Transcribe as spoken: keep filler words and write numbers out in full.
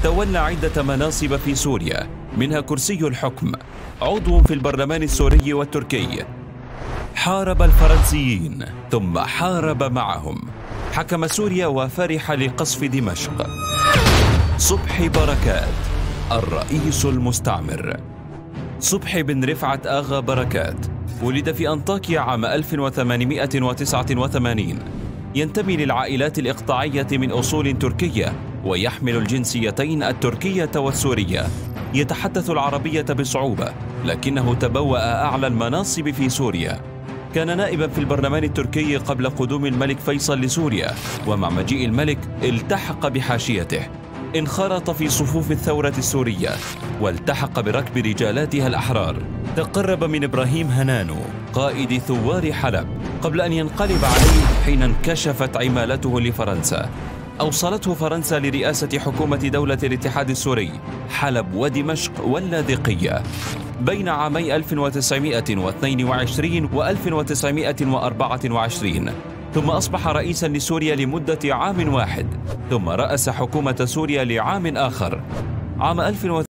تولى عدة مناصب في سوريا، منها كرسي الحكم، عضو في البرلمان السوري والتركي. حارب الفرنسيين ثم حارب معهم، حكم سوريا وفرح لقصف دمشق. صبحي بركات الرئيس المستعمر. صبحي بن رفعت آغا بركات ولد في أنطاكيا عام ألف وثمانمائة وتسعة وثمانين. ينتمي للعائلات الإقطاعية من أصول تركية، ويحمل الجنسيتين التركية والسورية. يتحدث العربية بصعوبة، لكنه تبوأ أعلى المناصب في سوريا. كان نائبا في البرلمان التركي قبل قدوم الملك فيصل لسوريا، ومع مجيء الملك التحق بحاشيته. انخرط في صفوف الثورة السورية والتحق بركب رجالاتها الأحرار. تقرب من إبراهيم هنانو قائد ثوار حلب قبل أن ينقلب عليه حين انكشفت عمالته لفرنسا. أوصلته فرنسا لرئاسة حكومة دولة الاتحاد السوري حلب ودمشق واللاذقية بين عامي ألف وتسعمائة واثنين وعشرين و ألف وتسعمائة وأربعة وعشرين، ثم أصبح رئيسا لسوريا لمدة عام واحد، ثم رأس حكومة سوريا لعام آخر. عام ألف